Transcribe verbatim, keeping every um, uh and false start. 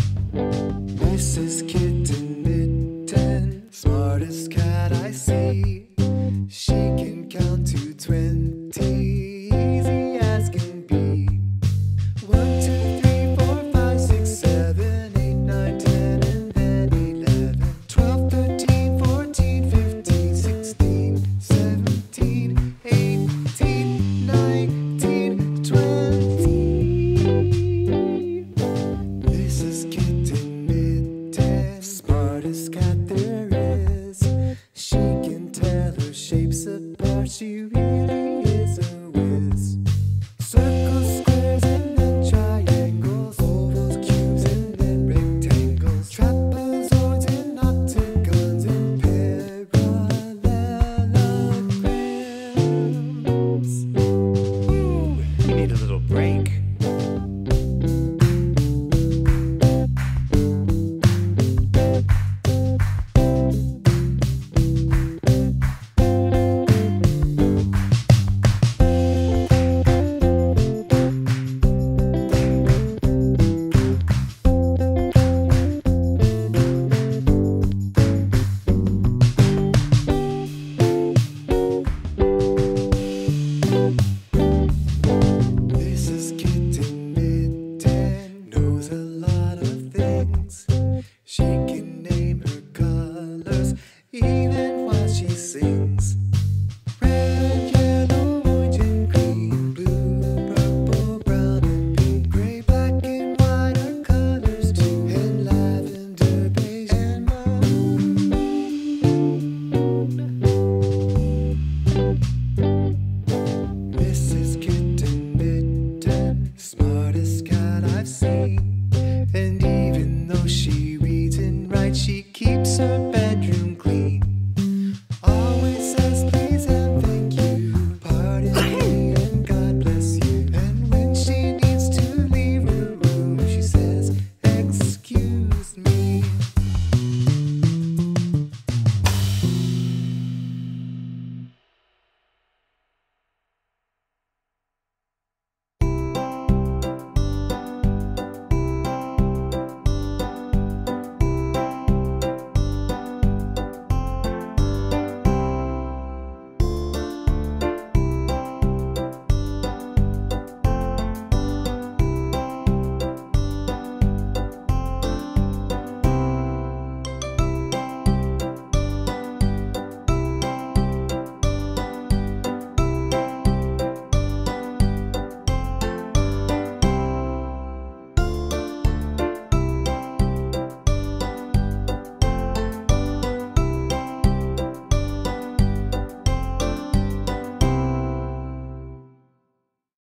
Missus Kitten Mitten, smartest cat I see. She can count to twenty, easy as can be. One, two, three, four, five, six, seven, eight, nine, ten, and then eleven, twelve, thirteen, fourteen, fifteen, sixteen, seventeen, eighteen, nineteen, twenty. Missus Kitten Mitten, smartest cat there is. She can tell her shapes apart, she really is a whiz. Circles, squares, and then triangles, ovals, cubes, and then rectangles, trapezoids and octagons and parallelograms. Ooh, you need a little break. Missus Kitten Mitten knows a lot of things. She can name her colors even while she sings. Red, yellow, orange, and green, blue, purple, brown, and pink, gray, black, and white are colors too, and lavender, beige, and maroon. Missus Kitten Mitten, smartest cat I've seen. And even though she